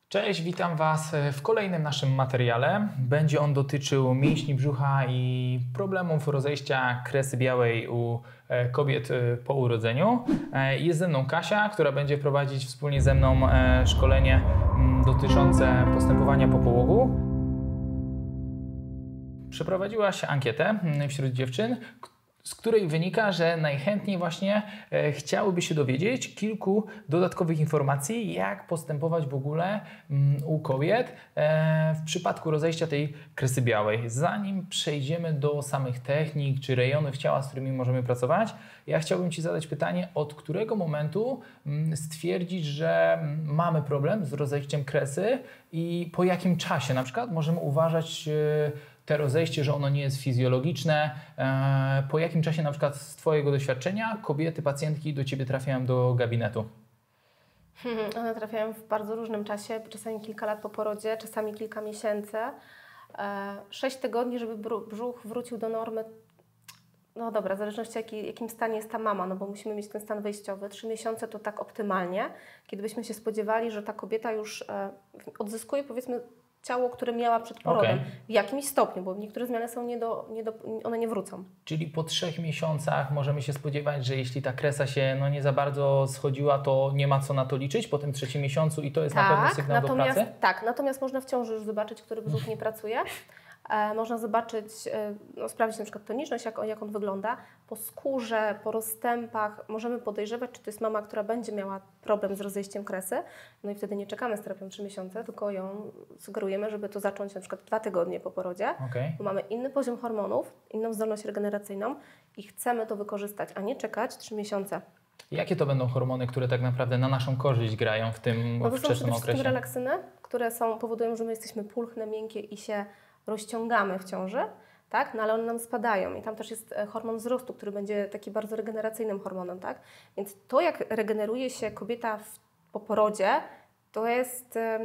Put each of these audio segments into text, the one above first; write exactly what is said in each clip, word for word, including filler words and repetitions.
Cześć, witam Was w kolejnym naszym materiale. Będzie on dotyczył mięśni brzucha i problemów rozejścia kresy białej u kobiet po urodzeniu. Jest ze mną Kasia, która będzie prowadzić wspólnie ze mną szkolenie dotyczące postępowania po połogu. Przeprowadziłaś ankietę wśród dziewczyn, z której wynika, że najchętniej właśnie e, chciałyby się dowiedzieć kilku dodatkowych informacji, jak postępować w ogóle mm, u kobiet e, w przypadku rozejścia tej kresy białej. Zanim przejdziemy do samych technik czy rejonów ciała, z którymi możemy pracować, ja chciałbym Ci zadać pytanie, od którego momentu mm, stwierdzić, że mm, mamy problem z rozejściem kresy i po jakim czasie na przykład możemy uważać e, te rozejście, że ono nie jest fizjologiczne. Po jakim czasie na przykład z Twojego doświadczenia kobiety, pacjentki do Ciebie trafiają do gabinetu? Hmm, one trafiają w bardzo różnym czasie, czasami kilka lat po porodzie, czasami kilka miesięcy. Sześć tygodni, żeby brzuch wrócił do normy. No dobra, w zależności jaki, jakim stanie jest ta mama, no bo musimy mieć ten stan wyjściowy. Trzy miesiące to tak optymalnie, kiedy byśmy się spodziewali, że ta kobieta już odzyskuje, powiedzmy, ciało, które miała przed porodem, okay. w jakimś stopniu, bo niektóre zmiany są nie do, nie do, one nie wrócą. Czyli po trzech miesiącach możemy się spodziewać, że jeśli ta kresa się no, nie za bardzo schodziła, to nie ma co na to liczyć po tym trzecim miesiącu i to jest tak, na pewno sygnał do pracy? Tak, natomiast można w ciąży już zobaczyć, który brzuch nie pracuje. E, można zobaczyć, e, no, sprawdzić na przykład toniczność, jak, jak on wygląda. Po skórze, po rozstępach możemy podejrzewać, czy to jest mama, która będzie miała problem z rozejściem kresy. No i wtedy nie czekamy z terapią trzy miesiące, tylko ją sugerujemy, żeby to zacząć na przykład dwa tygodnie po porodzie. Okay. Bo mamy inny poziom hormonów, inną zdolność regeneracyjną i chcemy to wykorzystać, a nie czekać trzy miesiące. Jakie to będą hormony, które tak naprawdę na naszą korzyść grają w tym no to wczesnym są przede okresie? wszystkim relaksyny, które są, powodują, że my jesteśmy pulchne, miękkie i się rozciągamy w ciąży, tak? No ale one nam spadają i tam też jest hormon wzrostu, który będzie taki bardzo regeneracyjnym hormonem, tak? Więc to, jak regeneruje się kobieta w, po porodzie, to jest um,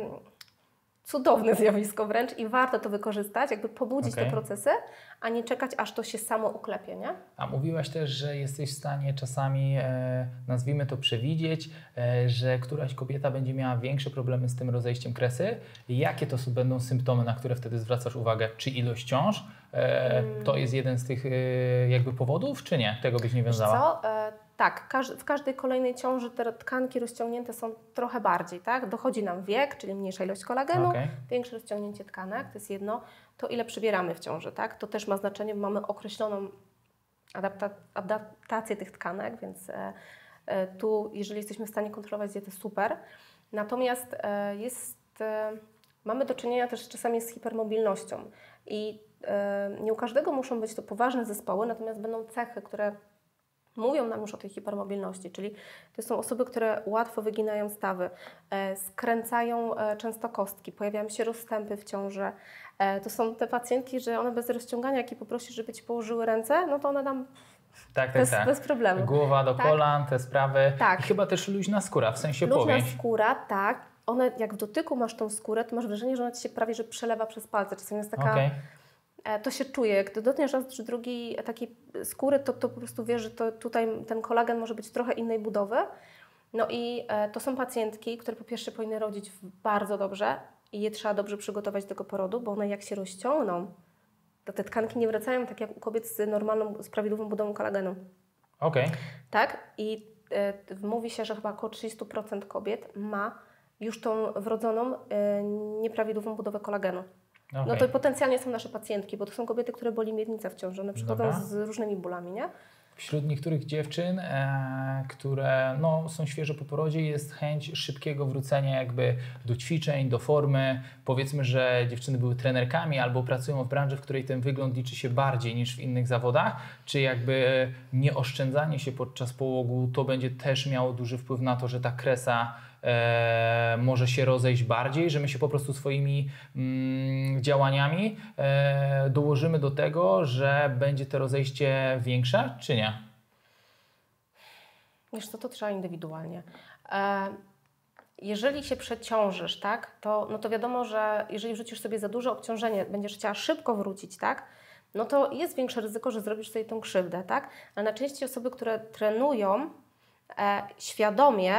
cudowne zjawisko wręcz i warto to wykorzystać, jakby pobudzić okay. te procesy, a nie czekać, aż to się samo uklepie, nie? A mówiłaś też, że jesteś w stanie czasami, e, nazwijmy to, przewidzieć, e, że któraś kobieta będzie miała większe problemy z tym rozejściem kresy. Jakie to będą symptomy, na które wtedy zwracasz uwagę? Czy ilość ciąż e, hmm. to jest jeden z tych e, jakby powodów, czy nie? Tego byś nie wiązała? Co? E, tak, każ w każdej kolejnej ciąży te tkanki rozciągnięte są trochę bardziej, tak? Dochodzi nam wiek, czyli mniejsza ilość kolagenu, okay. większe rozciągnięcie tkanek, to jest jedno. To ile przybieramy w ciąży, tak? To też ma znaczenie, bo mamy określoną adapta adaptację tych tkanek, więc e, e, tu, jeżeli jesteśmy w stanie kontrolować dietę, super. Natomiast e, jest, e, mamy do czynienia też czasami z hipermobilnością i e, nie u każdego muszą być to poważne zespoły, natomiast będą cechy, które mówią nam już o tej hipermobilności, czyli to są osoby, które łatwo wyginają stawy, e, skręcają e, często kostki, pojawiają się rozstępy w ciąży. E, to są te pacjentki, że one bez rozciągania, jak je poprosisz, żeby Ci położyły ręce, no to one nam tak, tak, bez, tak. bez problemu. Głowa do tak. kolan, te sprawy. Tak. I chyba też luźna skóra, w sensie luźna powięź. Luźna skóra, tak. One, jak w dotyku masz tą skórę, to masz wrażenie, że ona Ci się prawie że przelewa przez palce. Czasami jest taka... Okay. To się czuje, jak dotkniesz raz czy drugi takiej skóry, to, to po prostu wiesz, że to tutaj ten kolagen może być trochę innej budowy. No i e, to są pacjentki, które po pierwsze powinny rodzić bardzo dobrze i je trzeba dobrze przygotować do tego porodu, bo one jak się rozciągną, to te tkanki nie wracają tak jak u kobiet z normalną, z prawidłową budową kolagenu. Okej. Okay. Tak? I e, mówi się, że chyba około trzydzieści procent kobiet ma już tą wrodzoną e, nieprawidłową budowę kolagenu. Okay. No to potencjalnie są nasze pacjentki, bo to są kobiety, które boli miednica w ciąży, one przychodzą Dobra. z różnymi bólami, nie? Wśród niektórych dziewczyn, e, które no, są świeżo po porodzie, jest chęć szybkiego wrócenia jakby do ćwiczeń, do formy. Powiedzmy, że dziewczyny były trenerkami albo pracują w branży, w której ten wygląd liczy się bardziej niż w innych zawodach. Czy jakby nieoszczędzanie się podczas połogu to będzie też miało duży wpływ na to, że ta kresa E, może się rozejść bardziej, że my się po prostu swoimi mm, działaniami e, dołożymy do tego, że będzie to rozejście większe, czy nie? Wiesz co, to trzeba indywidualnie. E, jeżeli się przeciążysz, tak, to, no to wiadomo, że jeżeli wrzucisz sobie za duże obciążenie, będziesz chciała szybko wrócić, tak, no to jest większe ryzyko, że zrobisz sobie tą krzywdę, tak? Ale najczęściej osoby, które trenują e, świadomie,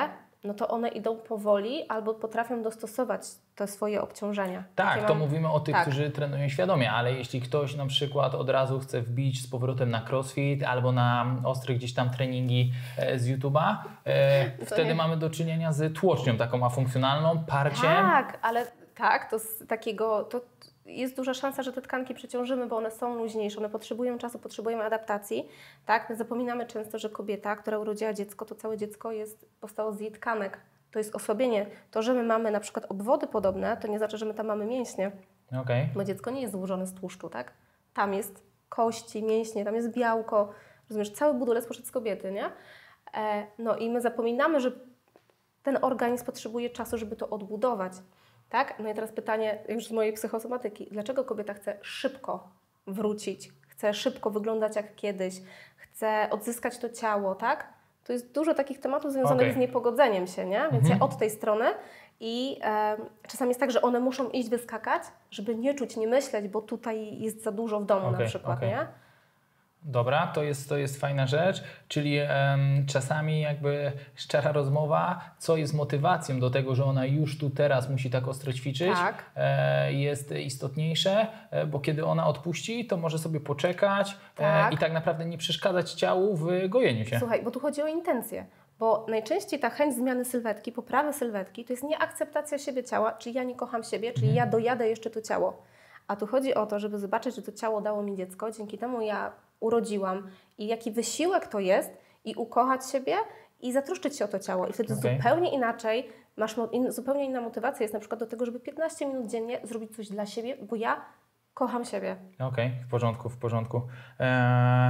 no to one idą powoli albo potrafią dostosować te swoje obciążenia. Tak, Takie to mam... mówimy o tych, tak. którzy trenują świadomie, ale jeśli ktoś na przykład od razu chce wbić z powrotem na crossfit albo na ostre gdzieś tam treningi e, z YouTube'a, e, wtedy nie. mamy do czynienia z tłocznią taką afunkcjonalną, parciem. Tak, ale tak, to z takiego... To... Jest duża szansa, że te tkanki przeciążymy, bo one są luźniejsze, one potrzebują czasu, potrzebują adaptacji. Tak? My zapominamy często, że kobieta, która urodziła dziecko, to całe dziecko jest, powstało z jej tkanek. To jest osłabienie. To, że my mamy na przykład obwody podobne, to nie znaczy, że my tam mamy mięśnie. Okay. Bo dziecko nie jest złożone z tłuszczu, tak? Tam jest kości, mięśnie, tam jest białko. Rozumiesz, cały budulec poszedł z kobiety, nie? E, no i my zapominamy, że ten organizm potrzebuje czasu, żeby to odbudować. Tak? No i teraz pytanie już z mojej psychosomatyki. Dlaczego kobieta chce szybko wrócić? Chce szybko wyglądać jak kiedyś? Chce odzyskać to ciało, tak? To jest dużo takich tematów związanych okay. z niepogodzeniem się, nie? Więc mhm. ja od tej strony i e, czasami jest tak, że one muszą iść wyskakać, żeby nie czuć, nie myśleć, bo tutaj jest za dużo w domu okay, na przykład, okay. nie? Dobra, to jest, to jest fajna rzecz, czyli um, czasami jakby szczera rozmowa, co jest motywacją do tego, że ona już tu teraz musi tak ostro ćwiczyć, tak. e, jest istotniejsze, e, bo kiedy ona odpuści, to może sobie poczekać tak. E, i tak naprawdę nie przeszkadzać ciału w gojeniu się. Słuchaj, bo tu chodzi o intencje, bo najczęściej ta chęć zmiany sylwetki, poprawy sylwetki, to jest nieakceptacja siebie ciała, czyli ja nie kocham siebie, czyli mhm. ja dojadę jeszcze to ciało. A tu chodzi o to, żeby zobaczyć, że to ciało dało mi dziecko, dzięki temu ja urodziłam i jaki wysiłek to jest i ukochać siebie i zatroszczyć się o to ciało. I wtedy okay. zupełnie inaczej, masz in, zupełnie inna motywacja jest na przykład do tego, żeby piętnaście minut dziennie zrobić coś dla siebie, bo ja kocham siebie. Okej, okay, w porządku, w porządku. Eee,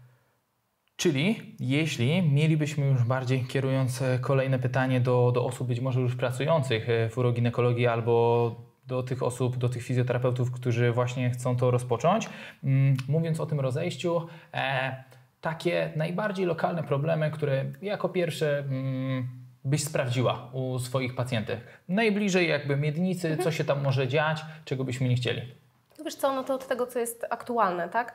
czyli jeśli mielibyśmy już bardziej, kierując kolejne pytanie do, do osób być może już pracujących w uroginekologii albo do tych osób, do tych fizjoterapeutów, którzy właśnie chcą to rozpocząć. Mówiąc o tym rozejściu, e, takie najbardziej lokalne problemy, które jako pierwsze mm, byś sprawdziła u swoich pacjentów. Najbliżej jakby miednicy, mhm. co się tam może dziać, czego byśmy nie chcieli. Wiesz co, no to od tego, co jest aktualne, tak?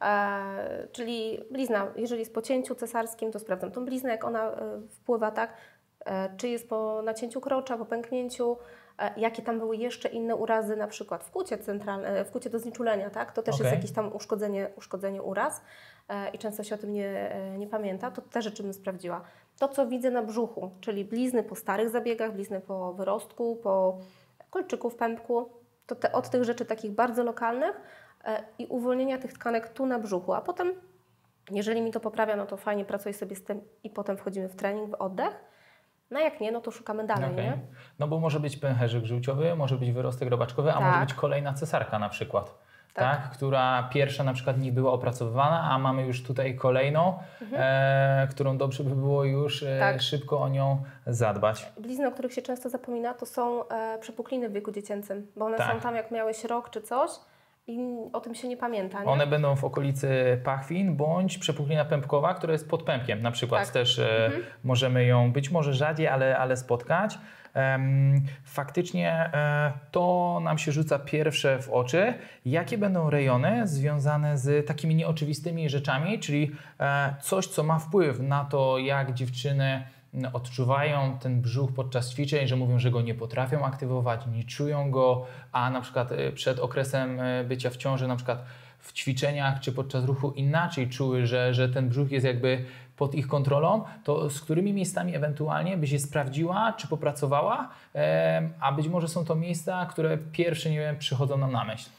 E, czyli blizna, jeżeli jest po cięciu cesarskim, to sprawdzam tą bliznę, jak ona e, wpływa, tak? E, czy jest po nacięciu krocza, po pęknięciu, jakie tam były jeszcze inne urazy, na przykład w kucie centralne, w kucie do znieczulenia, tak? To też okay. jest jakieś tam uszkodzenie, uszkodzenie uraz e, i często się o tym nie, e, nie pamięta. To te rzeczy bym sprawdziła. To, co widzę na brzuchu, czyli blizny po starych zabiegach, blizny po wyrostku, po kolczyku w pępku, to te, od tych rzeczy takich bardzo lokalnych e, i uwolnienia tych tkanek tu na brzuchu, a potem, jeżeli mi to poprawia, no to fajnie pracuję sobie z tym i potem wchodzimy w trening, w oddech. No jak nie, no to szukamy dalej, okay. nie? No bo może być pęcherzyk żółciowy, może być wyrostek robaczkowy, a tak. może być kolejna cesarka na przykład, tak. tak? Która pierwsza na przykład nie była opracowywana, a mamy już tutaj kolejną, mhm. e, którą dobrze by było już e, tak. szybko o nią zadbać. Blizny, o których się często zapomina, to są e, przepukliny w wieku dziecięcym, bo one tak. są tam jak miałeś rok czy coś i o tym się nie pamięta, nie? One będą w okolicy pachwin bądź przepuklina pępkowa, która jest pod pępkiem. Na przykład tak. też e, mhm. możemy ją być może rzadziej, ale, ale spotkać. Um, faktycznie e, to nam się rzuca pierwsze w oczy. Jakie będą rejony związane z takimi nieoczywistymi rzeczami, czyli e, coś, co ma wpływ na to, jak dziewczyny odczuwają ten brzuch podczas ćwiczeń, że mówią, że go nie potrafią aktywować, nie czują go, a na przykład przed okresem bycia w ciąży, na przykład w ćwiczeniach czy podczas ruchu inaczej czuły, że, że ten brzuch jest jakby pod ich kontrolą, to z którymi miejscami ewentualnie byś je sprawdziła czy popracowała, a być może są to miejsca, które pierwsze, nie wiem, przychodzą nam na myśl.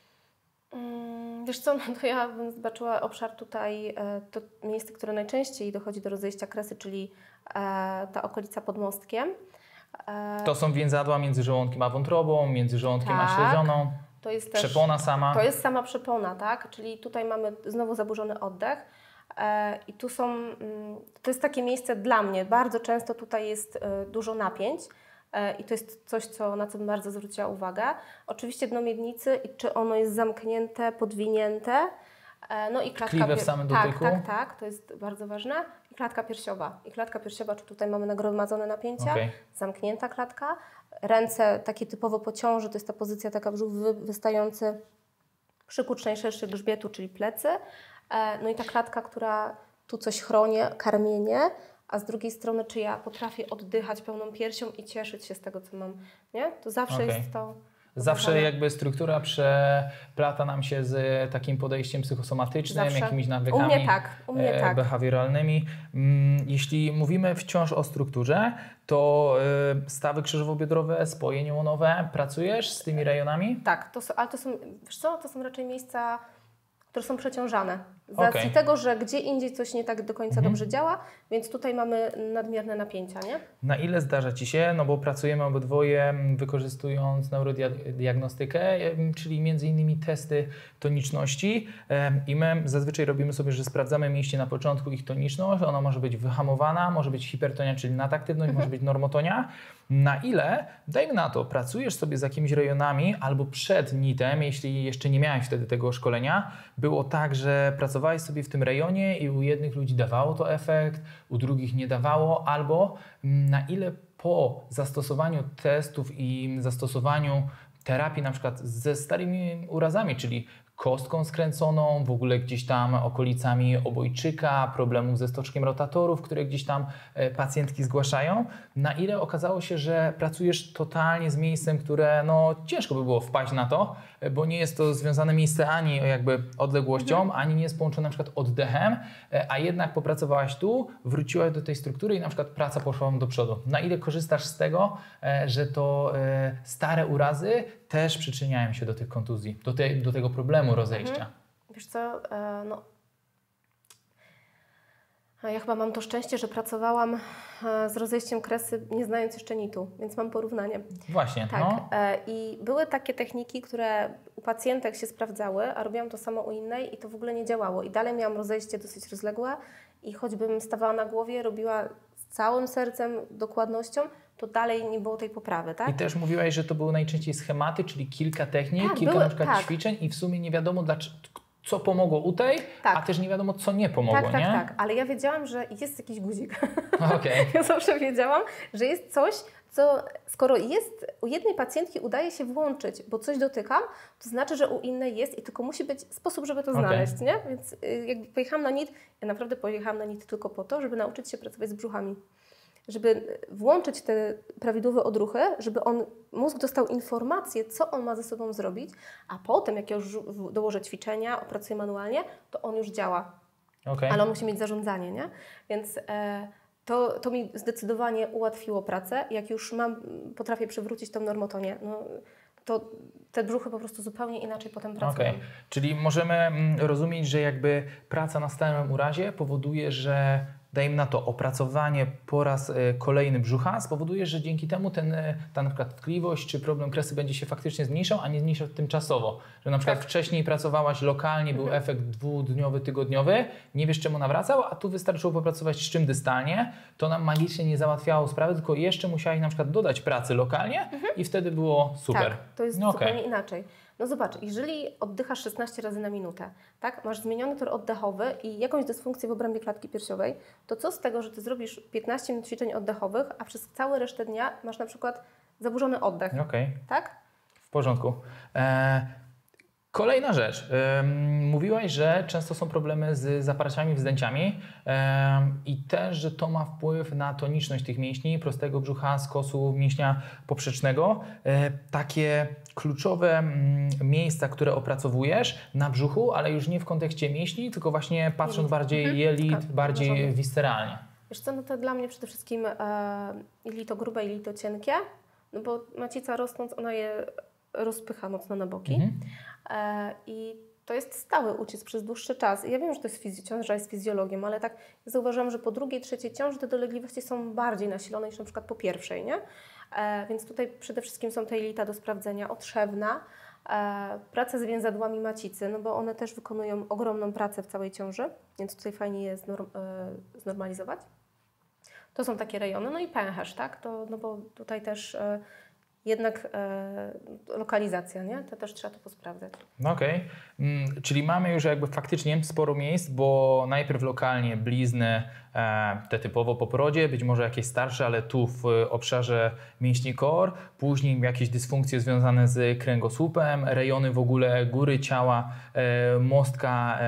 Wiesz co, no to ja bym zobaczyła obszar tutaj, to miejsce, które najczęściej dochodzi do rozejścia kresy, czyli ta okolica pod mostkiem. To są więzadła między żołądkiem a wątrobą, między żołądkiem tak, a śledzioną, to jest też, przepona sama. To jest sama przepona, tak? Czyli tutaj mamy znowu zaburzony oddech i tu są, to jest takie miejsce dla mnie, bardzo często tutaj jest dużo napięć. I to jest coś, co, na co bym bardzo zwróciła uwagę. Oczywiście dno miednicy i czy ono jest zamknięte, podwinięte. No i klatka tkliwe w samym tak, dotyku. Tak, tak, to jest bardzo ważne. I klatka piersiowa. I klatka piersiowa, czy tutaj mamy nagromadzone napięcia, okay. zamknięta klatka. Ręce takie typowo po ciąży, to jest ta pozycja taka brzuch wystający, przykurcz najszerszy grzbietu, czyli plecy. No i ta klatka, która tu coś chroni, karmienie. a z drugiej strony, czy ja potrafię oddychać pełną piersią i cieszyć się z tego, co mam, nie? To zawsze okay. jest to... Zawsze jakby struktura przeplata nam się z takim podejściem psychosomatycznym, Zawsze. jakimiś nawykami u mnie tak, u mnie tak. behawioralnymi. Jeśli mówimy wciąż o strukturze, to stawy krzyżowo-biodrowe, spoje nieułonowe, pracujesz z tymi rejonami? Tak, to są, ale to są, wiesz co, to są raczej miejsca, które są przeciążane. Z racji okay. tego, że gdzie indziej coś nie tak do końca mhm. dobrze działa, więc tutaj mamy nadmierne napięcia, nie? Na ile zdarza Ci się, no bo pracujemy obydwoje wykorzystując neurodiagnostykę, czyli między innymi testy toniczności i my zazwyczaj robimy sobie, że sprawdzamy mięśnie na początku ich toniczność, ona może być wyhamowana, może być hipertonia, czyli nadaktywność, mhm. może być normotonia. Na ile, dajmy na to, pracujesz sobie z jakimiś rejonami albo przed nitem, jeśli jeszcze nie miałeś wtedy tego szkolenia, było tak, że pracowałeś sobie w tym rejonie i u jednych ludzi dawało to efekt, u drugich nie dawało, albo na ile po zastosowaniu testów i zastosowaniu terapii na przykład ze starymi urazami, czyli kostką skręconą, w ogóle gdzieś tam okolicami obojczyka, problemów ze stoczkiem rotatorów, które gdzieś tam pacjentki zgłaszają, na ile okazało się, że pracujesz totalnie z miejscem, które no ciężko by było wpaść na to, bo nie jest to związane miejsce ani jakby odległością, mhm. ani nie jest połączone na przykład oddechem, a jednak popracowałaś tu, wróciłaś do tej struktury i na przykład praca poszła do przodu. Na ile korzystasz z tego, że to stare urazy też przyczyniają się do tych kontuzji, do, te, do tego problemu rozejścia? Mhm. Wiesz co, no ja chyba mam to szczęście, że pracowałam z rozejściem kresy, nie znając jeszcze nitu, więc mam porównanie. Właśnie, tak. no. I były takie techniki, które u pacjentek się sprawdzały, a robiłam to samo u innej i to w ogóle nie działało. I dalej miałam rozejście dosyć rozległe i choćbym stawała na głowie, robiła z całym sercem, dokładnością, to dalej nie było tej poprawy, tak? I też mówiłaś, że to były najczęściej schematy, czyli kilka technik, tak, kilka były, na przykład tak. ćwiczeń i w sumie nie wiadomo dlaczego, co pomogło u tej, tak. a też nie wiadomo, co nie pomogło, tak, tak, nie? Tak, tak, ale ja wiedziałam, że jest jakiś guzik. Okay. Ja zawsze wiedziałam, że jest coś, co skoro jest u jednej pacjentki udaje się włączyć, bo coś dotykam, to znaczy, że u innej jest i tylko musi być sposób, żeby to okay. znaleźć, nie? Więc jakby pojechałam na nit, ja naprawdę pojechałam na nit tylko po to, żeby nauczyć się pracować z brzuchami. Żeby włączyć te prawidłowe odruchy, żeby on, mózg dostał informację, co on ma ze sobą zrobić, a potem, jak ja już dołożę ćwiczenia, opracuję manualnie, to on już działa. Okay. Ale on musi mieć zarządzanie, nie? Więc e, to, to mi zdecydowanie ułatwiło pracę. Jak już mam, potrafię przywrócić tą normotonię, no, to te brzuchy po prostu zupełnie inaczej potem pracują. Okay. Czyli możemy rozumieć, że jakby praca na stałym urazie powoduje, że dajmy na to opracowanie po raz kolejny brzucha spowoduje, że dzięki temu ten, ta na przykład tkliwość czy problem kresy będzie się faktycznie zmniejszał, a nie zmniejszał tymczasowo. Że na przykład tak. wcześniej pracowałaś lokalnie, był mhm. efekt dwudniowy, tygodniowy, nie wiesz czemu nawracał, a tu wystarczyło popracować z czym dystalnie, to nam magicznie nie załatwiało sprawy, tylko jeszcze musiałaś na przykład dodać pracy lokalnie mhm. i wtedy było super. Tak, to jest no zupełnie okay. inaczej. No zobacz, jeżeli oddychasz szesnaście razy na minutę, tak, masz zmieniony tor oddechowy i jakąś dysfunkcję w obrębie klatki piersiowej, to co z tego, że Ty zrobisz piętnaście minut ćwiczeń oddechowych, a przez całą resztę dnia masz na przykład zaburzony oddech, okay. tak? W porządku. E Kolejna rzecz. Mówiłaś, że często są problemy z zaparciami, wzdęciami i też, że to ma wpływ na toniczność tych mięśni, prostego brzucha, skosu, mięśnia poprzecznego. Takie kluczowe miejsca, które opracowujesz na brzuchu, ale już nie w kontekście mięśni, tylko właśnie patrząc jelit. bardziej mhm. jelit, tak, bardziej możemy. Visceralnie. Wiesz co, no to dla mnie przede wszystkim e, jelito grube, jelito cienkie, no bo macica rosnąc, ona je rozpycha mocno na boki. Mhm. E, I to jest stały ucisk przez dłuższy czas. I ja wiem, że to jest fizjo- ciąża jest fizjologiem, ale tak zauważyłam, że po drugiej, trzeciej ciąży te dolegliwości są bardziej nasilone niż na przykład po pierwszej, nie? E, więc tutaj przede wszystkim są te jelita do sprawdzenia, otrzewna, e, praca z więzadłami macicy, no bo one też wykonują ogromną pracę w całej ciąży, więc tutaj fajnie je znorm- e, znormalizować. To są takie rejony, no i pęcherz, tak? To, no bo tutaj też e, jednak e, lokalizacja, nie? To też trzeba to posprawdzać. No okej, okay. Czyli mamy już jakby faktycznie sporo miejsc, bo najpierw lokalnie blizny, te typowo po porodzie, być może jakieś starsze, ale tu w obszarze mięśni core, później jakieś dysfunkcje związane z kręgosłupem, rejony w ogóle góry ciała, mostka,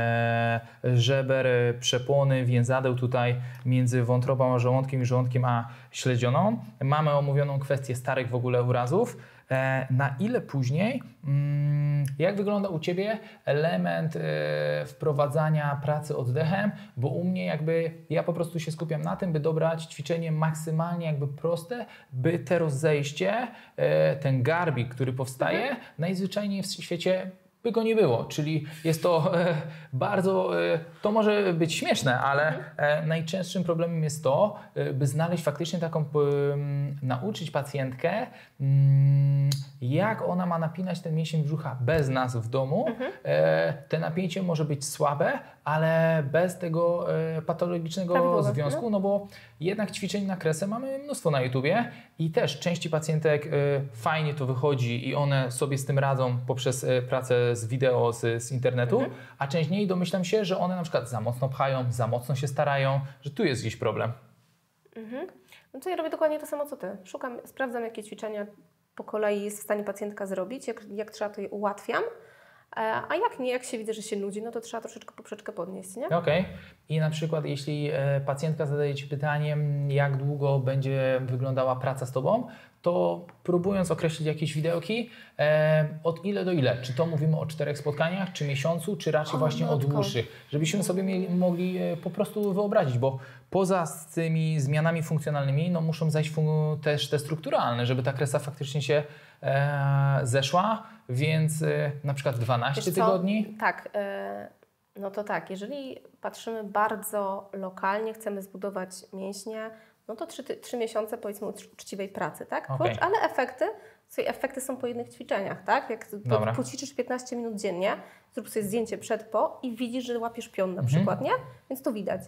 żeber, przepony, więzadeł tutaj między wątrobą a żołądkiem i żołądkiem a śledzioną. Mamy omówioną kwestię starych w ogóle urazów. Na ile później, jak wygląda u Ciebie element wprowadzania pracy oddechem, bo u mnie jakby ja po prostu się skupiam na tym, by dobrać ćwiczenie maksymalnie jakby proste, by te rozejście, ten garbik, który powstaje, mhm. najzwyczajniej w świecie by go nie było, czyli jest to e, bardzo, e, to może być śmieszne, ale e, najczęstszym problemem jest to, e, by znaleźć faktycznie taką, e, nauczyć pacjentkę, m, jak ona ma napinać ten mięsień brzucha bez nas w domu. Mhm. E, te napięcie może być słabe, ale bez tego e, patologicznego związku, no. no bo jednak ćwiczeń na kresę mamy mnóstwo na YouTubie i też części pacjentek e, fajnie to wychodzi i one sobie z tym radzą poprzez e, pracę z wideo, z, z internetu, mhm. a część nie i domyślam się, że one na przykład za mocno pchają, za mocno się starają, że tu jest jakiś problem. Mhm. No to ja robię dokładnie to samo co Ty. Szukam, sprawdzam jakie ćwiczenia po kolei jest w stanie pacjentka zrobić, jak, jak trzeba to je ułatwiam. A jak nie, jak się widzę, że się nudzi, no to trzeba troszeczkę poprzeczkę podnieść, nie? Okej. Okay. I na przykład jeśli pacjentka zadaje Ci pytanie, jak długo będzie wyglądała praca z Tobą, to próbując określić jakieś widełki, e, od ile do ile? Czy to mówimy o czterech spotkaniach, czy miesiącu, czy raczej o, właśnie matko. o dłuższych? Żebyśmy sobie mieli, mogli e, po prostu wyobrazić, bo poza z tymi zmianami funkcjonalnymi, no muszą zajść też te strukturalne, żeby ta kresa faktycznie się e, zeszła, więc e, na przykład dwanaście tygodni? Tak, e, no to tak, jeżeli patrzymy bardzo lokalnie, chcemy zbudować mięśnie, no to trzy miesiące powiedzmy uczciwej pracy, tak? Okay. Ale efekty, sobie efekty są po jednych ćwiczeniach, tak? Jak po, poćwiczysz piętnaście minut dziennie, zrób sobie zdjęcie przed, po i widzisz, że łapiesz pion na mhm. przykład, nie? Więc to widać.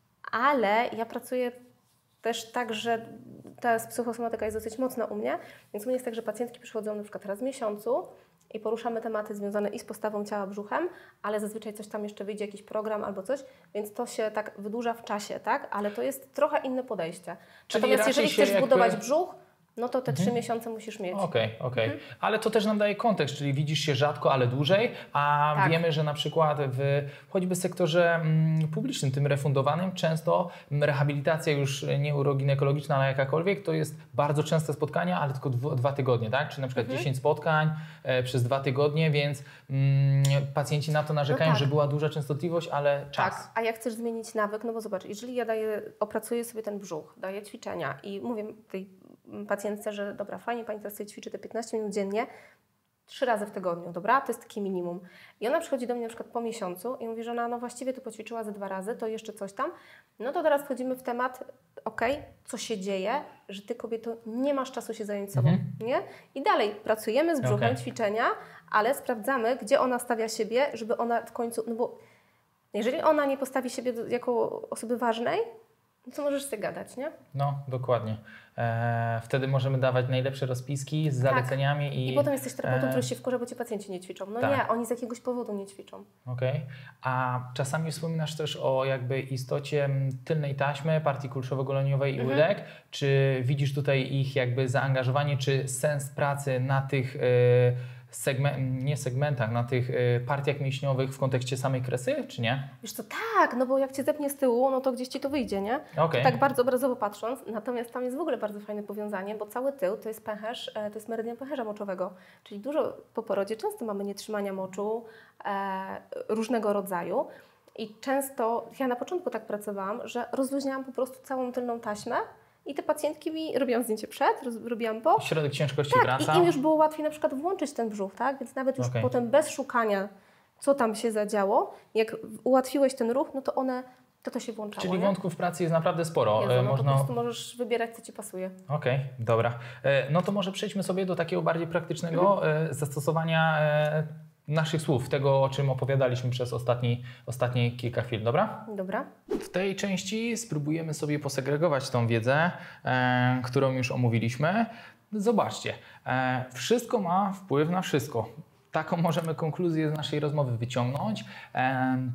Ale ja pracuję też tak, że ta psychosomatyka jest dosyć mocna u mnie, więc u mnie jest tak, że pacjentki przychodzą na przykład raz w miesiącu i poruszamy tematy związane i z postawą ciała, brzuchem, ale zazwyczaj coś tam jeszcze wyjdzie, jakiś program albo coś, więc to się tak wydłuża w czasie, tak? Ale to jest trochę inne podejście. Czyli natomiast jeżeli chcesz jakby... zbudować brzuch, no to te trzy mhm. miesiące musisz mieć. Okej, okay, okej. Okay. Mhm. Ale to też nam daje kontekst, czyli widzisz się rzadko, ale dłużej, a tak. wiemy, że na przykład w choćby sektorze mm, publicznym, tym refundowanym, często rehabilitacja już nie uroginekologiczna, ale jakakolwiek, to jest bardzo częste spotkania, ale tylko dwa, dwa tygodnie, tak? Czyli na przykład mhm. dziesięć spotkań e, przez dwa tygodnie, więc mm, pacjenci na to narzekają, no tak. że była duża częstotliwość, ale czas. Tak, a jak chcesz zmienić nawyk, no bo zobacz, jeżeli ja daję, opracuję sobie ten brzuch, daję ćwiczenia i mówię tej pacjentce, że dobra, fajnie Pani teraz sobie ćwiczy te piętnaście minut dziennie, trzy razy w tygodniu, dobra? To jest takie minimum. I ona przychodzi do mnie na przykład po miesiącu i mówi, że ona no właściwie to poćwiczyła ze dwa razy, to jeszcze coś tam. No to teraz wchodzimy w temat, okej, okay, co się dzieje, że Ty kobieto nie masz czasu się zająć sobą, mhm. nie? I dalej pracujemy z brzuchem, okay. ćwiczenia, ale sprawdzamy, gdzie ona stawia siebie, żeby ona w końcu, no bo jeżeli ona nie postawi siebie do, jako osoby ważnej, no to możesz sobie gadać, nie? No, dokładnie. E, wtedy możemy dawać najlepsze rozpiski z zaleceniami. Tak. I, I potem jesteś terapeutą, który się wkurza, bo Ci pacjenci nie ćwiczą. No tak. nie, oni z jakiegoś powodu nie ćwiczą. Okej. Okay. A czasami wspominasz też o jakby istocie tylnej taśmy, partii kulszowo-goleniowej i łydek. Mhm. Czy widzisz tutaj ich jakby zaangażowanie, czy sens pracy na tych e, segment, nie segmentach, na tych y, partiach mięśniowych w kontekście samej kresy, czy nie? Wiesz co, tak, no bo jak Cię zepnie z tyłu, no to gdzieś Ci to wyjdzie, nie? Okay. Tak bardzo obrazowo patrząc, natomiast tam jest w ogóle bardzo fajne powiązanie, bo cały tył to jest pęcherz, to jest meridian pęcherza moczowego, czyli dużo po porodzie często mamy nietrzymania moczu e, różnego rodzaju i często, ja na początku tak pracowałam, że rozluźniałam po prostu całą tylną taśmę. I te pacjentki mi robiłam zdjęcie przed, roz, robiłam po. Środek ciężkości tak, wraca. I im już było łatwiej na przykład włączyć ten brzuch, tak? Więc nawet już okay. potem bez szukania, co tam się zadziało, jak ułatwiłeś ten ruch, no to one, to to się włączało. Czyli nie? wątków pracy jest naprawdę sporo. Jezu, no Można... to po prostu możesz wybierać, co Ci pasuje. Okej, okay, dobra. No to może przejdźmy sobie do takiego bardziej praktycznego mhm. zastosowania naszych słów, tego, o czym opowiadaliśmy przez ostatni, ostatnie kilka chwil, dobra? Dobra. W tej części spróbujemy sobie posegregować tą wiedzę, e, którą już omówiliśmy. Zobaczcie, e, wszystko ma wpływ na wszystko. Taką możemy konkluzję z naszej rozmowy wyciągnąć. E,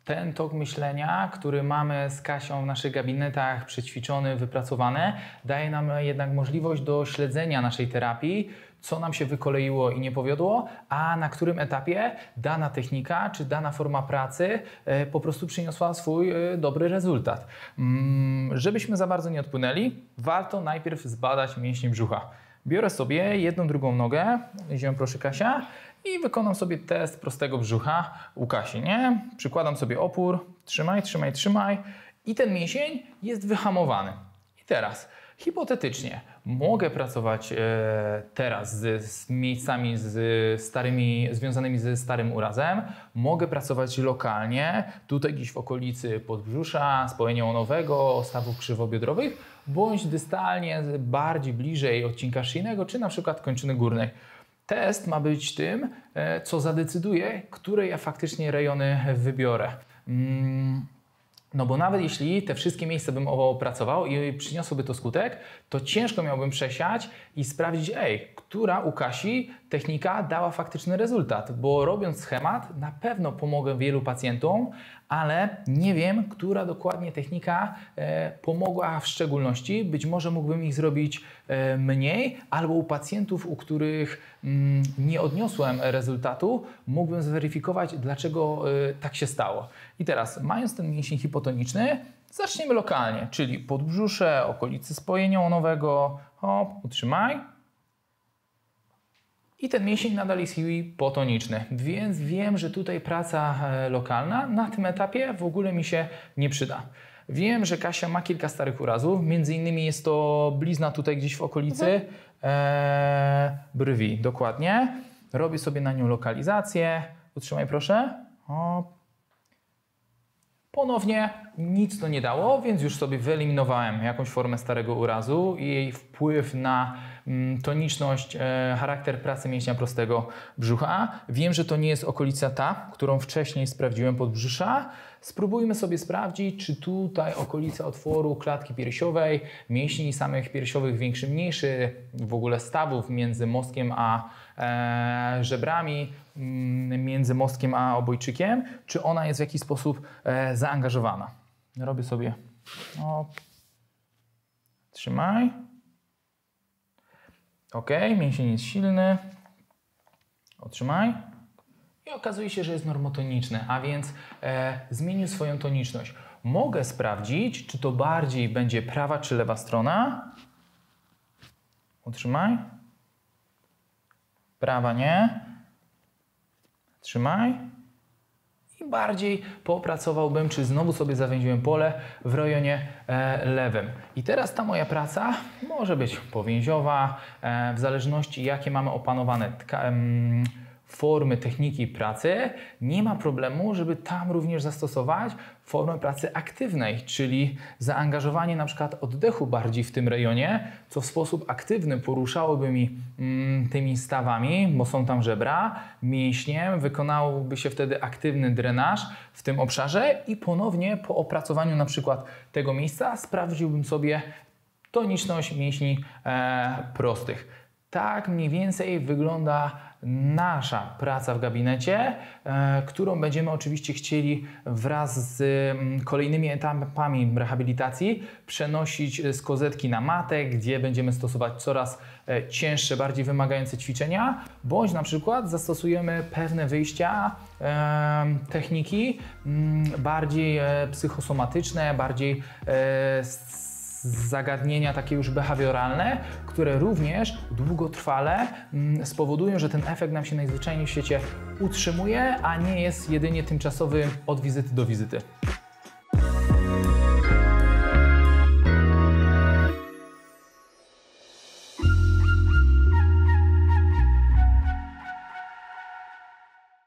ten tok myślenia, który mamy z Kasią w naszych gabinetach przećwiczony, wypracowany, daje nam jednak możliwość do śledzenia naszej terapii, co nam się wykoleiło i nie powiodło, a na którym etapie dana technika czy dana forma pracy po prostu przyniosła swój dobry rezultat. Żebyśmy za bardzo nie odpłynęli, warto najpierw zbadać mięśnie brzucha. Biorę sobie jedną, drugą nogę, idziemy proszę Kasia, i wykonam sobie test prostego brzucha u Kasi, nie? Przykładam sobie opór, trzymaj, trzymaj, trzymaj i ten mięsień jest wyhamowany. I teraz hipotetycznie mogę pracować e, teraz z, z miejscami z starymi, związanymi ze starym urazem, mogę pracować lokalnie, tutaj gdzieś w okolicy podbrzusza, spojenia łonowego, stawów krzywobiodrowych, bądź dystalnie, bardziej bliżej odcinka szyjnego, czy na przykład kończyny górnej. Test ma być tym, co zadecyduje, które ja faktycznie rejony wybiorę. No bo nawet jeśli te wszystkie miejsca bym opracował i przyniosłoby to skutek, to ciężko miałbym przesiać i sprawdzić, ej, która u Kasi technika dała faktyczny rezultat, bo robiąc schemat na pewno pomogę wielu pacjentom, ale nie wiem, która dokładnie technika e, pomogła w szczególności. Być może mógłbym ich zrobić e, mniej, albo u pacjentów, u których mm, nie odniosłem rezultatu, mógłbym zweryfikować, dlaczego e, tak się stało. I teraz, mając ten mięsień hipotoniczny, zaczniemy lokalnie, czyli podbrzusze, okolicy spojenia łonowego, hop, utrzymaj. I ten mięsień nadal jest hipotoniczny, więc wiem, że tutaj praca lokalna na tym etapie w ogóle mi się nie przyda. Wiem, że Kasia ma kilka starych urazów, między innymi jest to blizna tutaj gdzieś w okolicy mhm. e, brwi, dokładnie. Robię sobie na nią lokalizację, utrzymaj proszę. O. Ponownie nic to nie dało, więc już sobie wyeliminowałem jakąś formę starego urazu i jej wpływ na mm, toniczność, e, charakter pracy mięśnia prostego brzucha. Wiem, że to nie jest okolica ta, którą wcześniej sprawdziłem podbrzusza. Spróbujmy sobie sprawdzić, czy tutaj okolica otworu klatki piersiowej, mięśni samych piersiowych większy, mniejszy, w ogóle stawów między mostkiem a e, żebrami, m, między mostkiem a obojczykiem, czy ona jest w jakiś sposób e, zaangażowana. Robię sobie, o, trzymaj. Ok, mięsień jest silny. Otrzymaj. I okazuje się, że jest normotoniczny, a więc e, zmienił swoją toniczność. Mogę sprawdzić, czy to bardziej będzie prawa czy lewa strona. Utrzymaj. Prawa nie. Trzymaj. I bardziej popracowałbym, czy znowu sobie zawęziłem pole w rejonie e, lewym. I teraz ta moja praca może być powięziowa, e, w zależności jakie mamy opanowane tka, em, formy techniki pracy, nie ma problemu, żeby tam również zastosować formę pracy aktywnej, czyli zaangażowanie na przykład oddechu bardziej w tym rejonie, co w sposób aktywny poruszałoby mi mm, tymi stawami, bo są tam żebra, mięśniem, wykonałby się wtedy aktywny drenaż w tym obszarze i ponownie po opracowaniu na przykład tego miejsca sprawdziłbym sobie toniczność mięśni e, prostych. Tak mniej więcej wygląda nasza praca w gabinecie, e, którą będziemy oczywiście chcieli wraz z m, kolejnymi etapami rehabilitacji przenosić z kozetki na matę, gdzie będziemy stosować coraz e, cięższe, bardziej wymagające ćwiczenia, bądź na przykład zastosujemy pewne wyjścia, e, techniki m, bardziej e, psychosomatyczne, bardziej e, zagadnienia takie już behawioralne, które również długotrwale mm, spowodują, że ten efekt nam się najzwyczajniej w świecie utrzymuje, a nie jest jedynie tymczasowy od wizyty do wizyty.